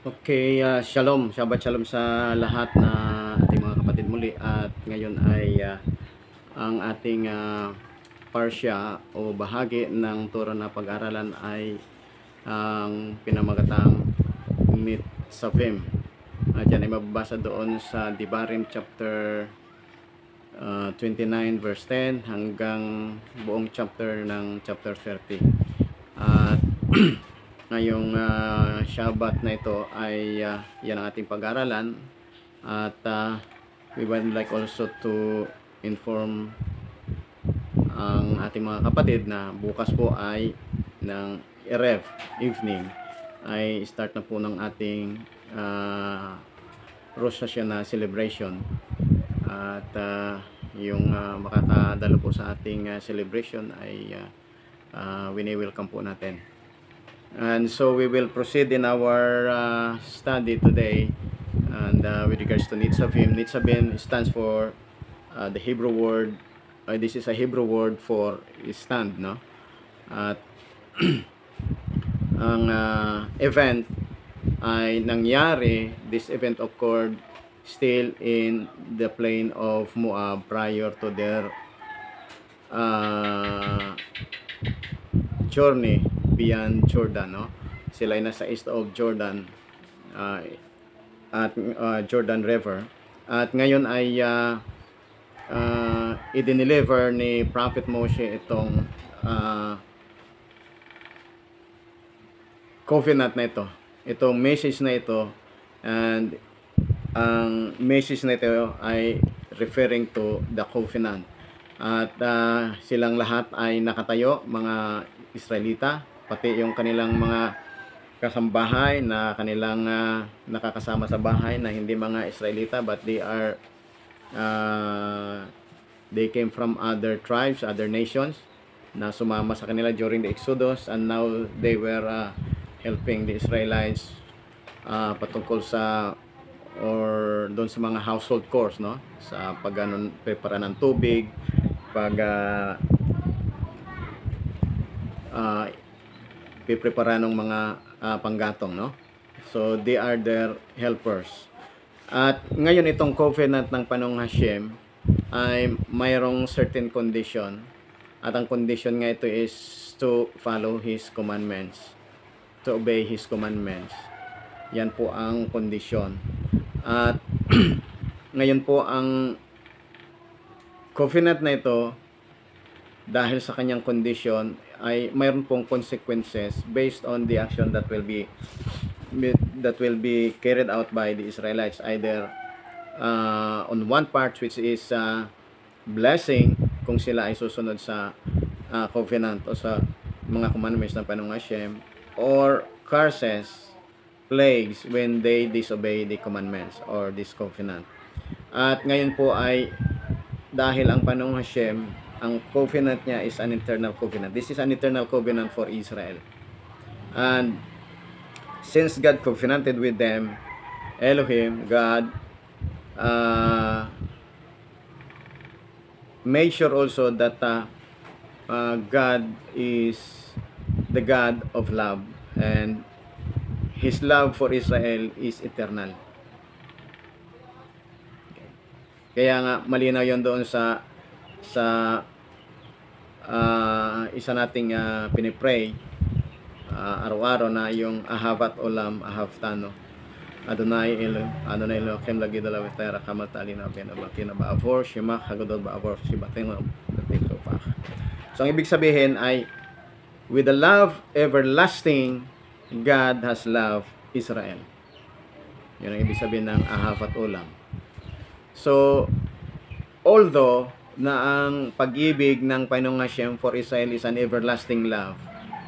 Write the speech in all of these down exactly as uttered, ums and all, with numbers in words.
Okay, ah, shalom, Shabbat shalom sa lahat na ating mga kapatid muli. At ngayon ay ah, ang ating ah, parsya o bahagi ng Torah na pag-aralan ay ang pinamagatang Nitzavim. At yan ay mababasa doon sa Devarim chapter ah, twenty-nine verse ten hanggang buong chapter ng chapter thirty. At ngayong uh, Shabbat na ito ay uh, yan ang ating pag-aralan. At uh, we would like also to inform ang ating mga kapatid na bukas po ay ng Erev evening ay start na po ng ating uh, Rosh Hashanah celebration. At uh, yung uh, makakadalo po sa ating uh, celebration ay uh, uh, wini-welcome po natin. And so we will proceed in our uh, study today, and uh, with regards to Nitzavim. Nitzavim stands for uh, the Hebrew word. Uh, this is a Hebrew word for stand, no? At ang uh, event ay nangyari. This event occurred still in the plain of Moab prior to their uh, journey beyond Jordan, no? Sila ay nasa east of Jordan uh, at uh, Jordan River. At ngayon ay uh, uh, i-deliver ni Prophet Moshe itong uh, covenant na ito, itong message na ito. And ang message na ito ay referring to the covenant. At uh, silang lahat ay nakatayo, mga Israelita, pati yung kanilang mga kasambahay na kanilang uh, nakakasama sa bahay na hindi mga Israelita, but they are uh, they came from other tribes, other nations na sumama sa kanila during the Exodus, and now they were uh, helping the Israelites uh, patungkol sa or doon sa mga household chores, no? Sa pag-anon, prepara ng tubig, pag uh, uh, piprepara ng mga uh, panggatong, no? So they are their helpers. At ngayon itong covenant ng Panong Hashem ay mayroong certain condition, at ang condition nga ito is to follow His commandments, to obey His commandments. Yan po ang condition. At ngayon po ang covenant na ito, dahil sa kanyang condition, ay mayroon pong consequences based on the action that will be that will be carried out by the Israelites, either uh, on one part, which is uh, blessing kung sila ay susunod sa uh, covenant o sa mga commandments ng Panong Hashem, or curses, plagues, when they disobey the commandments or this covenant. At ngayon po ay dahil ang Panong Hashem, ang covenant niya is an eternal covenant. This is an eternal covenant for Israel. And since God covenanted with them, Elohim, God, uh, made sure also that uh, uh, God is the God of love, and His love for Israel is eternal. Kaya nga malinaw yon doon sa sa uh, isa nating uh, pinipray uh, araw-araw na yung Ahavat Olam Ahavtano Adonai Elo Adonai Elohim Lagid Alav Tera Kamal Talina Ben Abakin Baavor Shema Hagodod Baavor Shibateng Latikopach. So ang ibig sabihin ay, with the love everlasting, God has loved Israel. Yun ang ibig sabihin ng Ahavat Olam. So although na ang pag-ibig ng Panong Hashem for Israel is an everlasting love,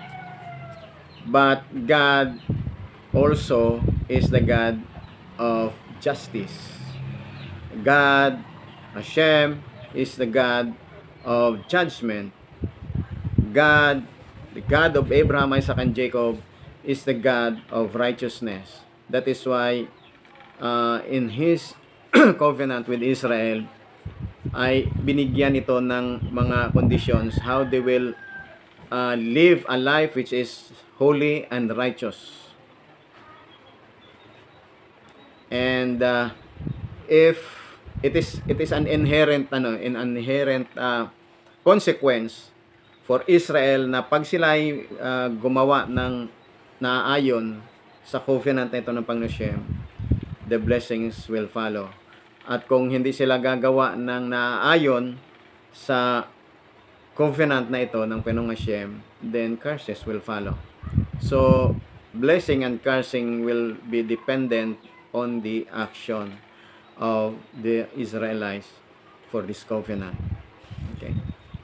but God also is the God of justice. God, Hashem, is the God of judgment. God, the God of Abraham, Isaac, and Jacob, is the God of righteousness. That is why uh, in His covenant with Israel, ay binigyan ito ng mga conditions how they will uh, live a life which is holy and righteous. And uh, if it is it is an inherent ano, an inherent uh, consequence for Israel na pag sila ay uh, gumawa ng naayon sa covenant na ito ng Panginoon Shem, the blessings will follow. At kung hindi sila gagawa ng naayon sa covenant na ito ng Panginoong Shem, then curses will follow. So, blessing and cursing will be dependent on the action of the Israelites for this covenant. Okay.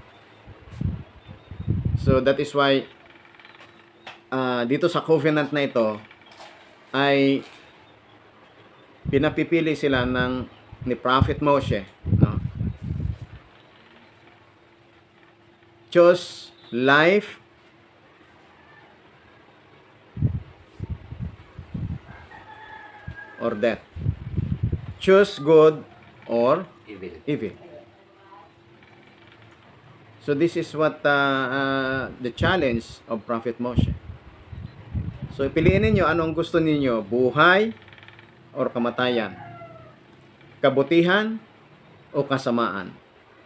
So, that is why uh, dito sa covenant na ito ay pinapipili sila ng ni Prophet Moshe, no? Choose life or death. Choose good or Evil. evil. So this is what uh, uh, the challenge of Prophet Moshe. So piliin ninyo anong gusto ninyo, buhay or kamatayan, kabutihan o kasamaan.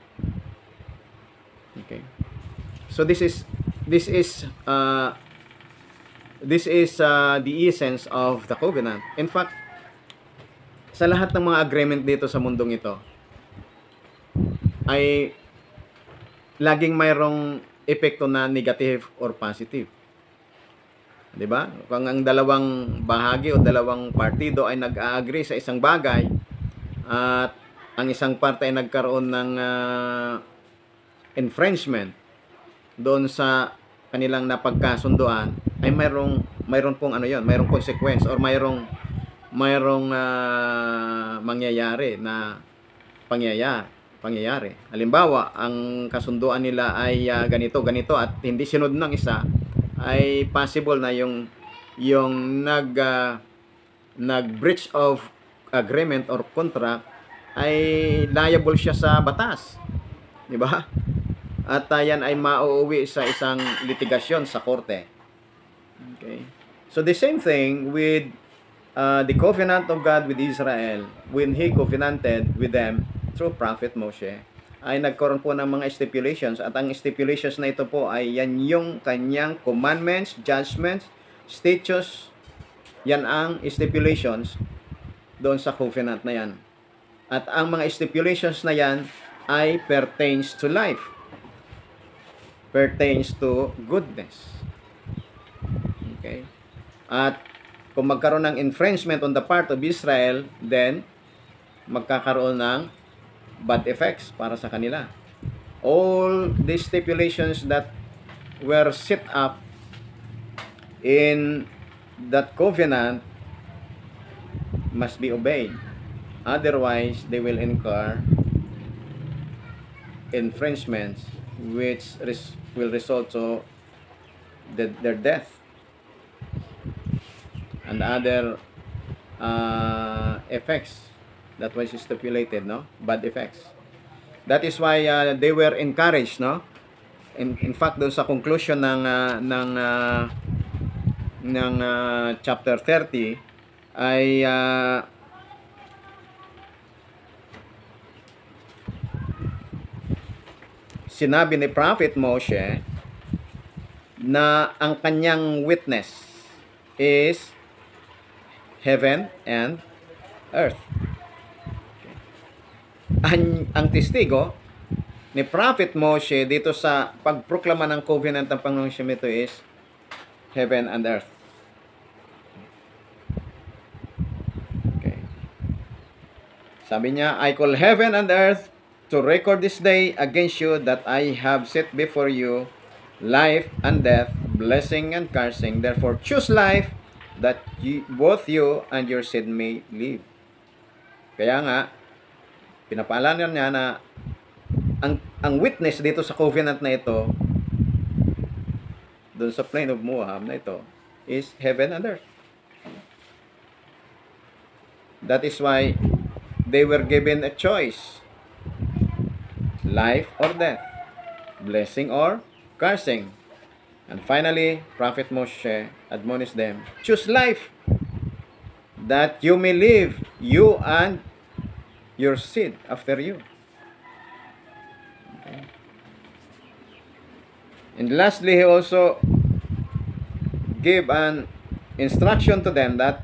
Okay. So this is this is uh, this is uh, the essence of the covenant. In fact, sa lahat ng mga agreement dito sa mundong ito ay laging mayroong epekto na negative or positive. 'Di ba? Kung ang dalawang bahagi o dalawang partido ay nag-agree sa isang bagay at ang isang parte ay nagkaroon ng uh, infringement doon sa kanilang napagkasunduan, ay mayroong mayroon pong ano 'yon, mayroong consequence or mayroong mayroong uh, mangyayari na pangyayari, pangyayari. Halimbawa, ang kasunduan nila ay uh, ganito, ganito at hindi sinunod ng isa, ay possible na yung yung nag uh, nag-breach of agreement or contract ay liable siya sa batas. 'Di ba? At uh, yan ay mauuwi sa isang litigasyon sa korte. Okay. So the same thing with uh, the covenant of God with Israel when He covenanted with them through Prophet Moshe, ay nagkaroon po ng mga stipulations, at ang stipulations na ito po ay yan yung kanyang commandments, judgments, statutes, yan ang stipulations doon sa covenant na yan. At ang mga stipulations na yan ay pertains to life, pertains to goodness. Okay? At kung magkaroon ng infringement on the part of Israel, then magkakaroon ng bad effects para sa kanila. All these stipulations that were set up in that covenant must be obeyed. Otherwise, they will incur infringements which res will result to the, their death and other uh, effects that was stipulated, no? Bad effects. That is why uh, they were encouraged, no? In, in fact, doon sa conclusion ng uh, ng uh, ng uh, chapter thirty ay uh, sinabi ni Prophet Moshe na ang kanyang witness is heaven and earth. Ang, ang testigo ni Prophet Moshe dito sa pagproklama ng covenant ng Panginoong Shemito is heaven and earth. Okay. Sabi niya, I call heaven and earth to record this day against you that I have set before you life and death, blessing and cursing. Therefore choose life, that you, both you and your seed may live. Kaya nga, pinapaalala niya na ang, ang witness dito sa covenant na ito, doon sa plain of Moab na ito, is heaven and earth. That is why they were given a choice. Life or death, blessing or cursing. And finally, Prophet Moshe admonished them, choose life, that you may live, you and your seed after you. Okay. And lastly, he also gave an instruction to them that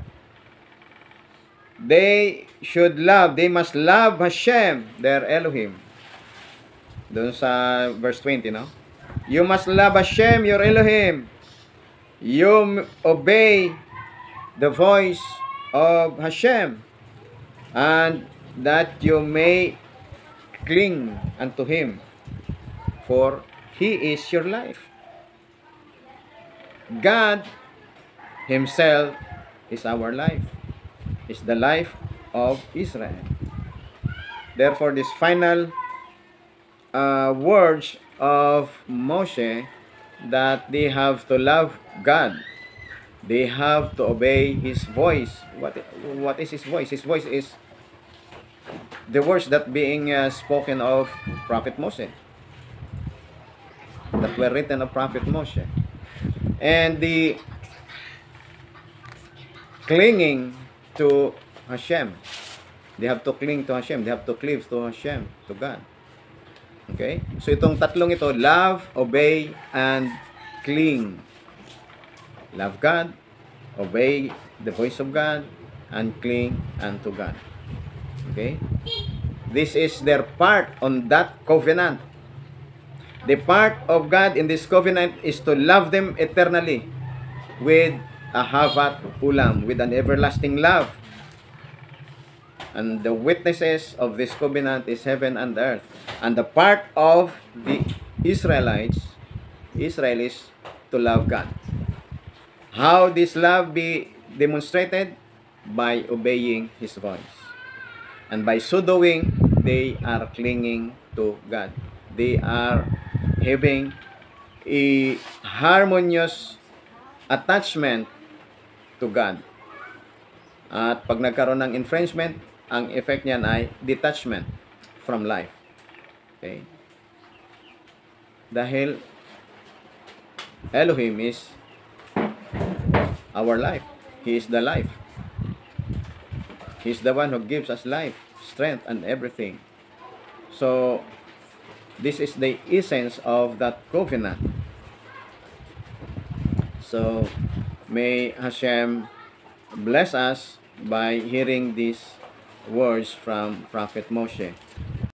they should love, they must love Hashem, their Elohim. Doon sa verse twenty, no? You must love Hashem, your Elohim. You obey the voice of Hashem, and that you may cling unto Him, for He is your life. God Himself is our life, is the life of Israel. Therefore, this final uh, words of Moshe, that they have to love God, they have to obey His voice. What what is His voice? His voice is the words that being uh, spoken of Prophet Moshe, that were written of Prophet Moshe, and the clinging to Hashem. They have to cling to Hashem. They have to cleave to Hashem, to God. Okay? So itong tatlong ito, love, obey, and cling. Love God, obey the voice of God, and cling unto God. Okay? This is their part on that covenant. The part of God in this covenant is to love them eternally with a havat ulam, with an everlasting love. And the witnesses of this covenant is heaven and earth. And the part of the Israelites, Israel is to love God. How this love be demonstrated? By obeying His voice. And by so doing, they are clinging to God. They are having a harmonious attachment to God. At pag nagkaroon ng infringement, ang effect niyan ay detachment from life. Okay? Dahil Elohim is our life. He is the life. He is the one who gives us life, strength, and everything. So, this is the essence of that covenant. So, may Hashem bless us by hearing these words from Prophet Moshe.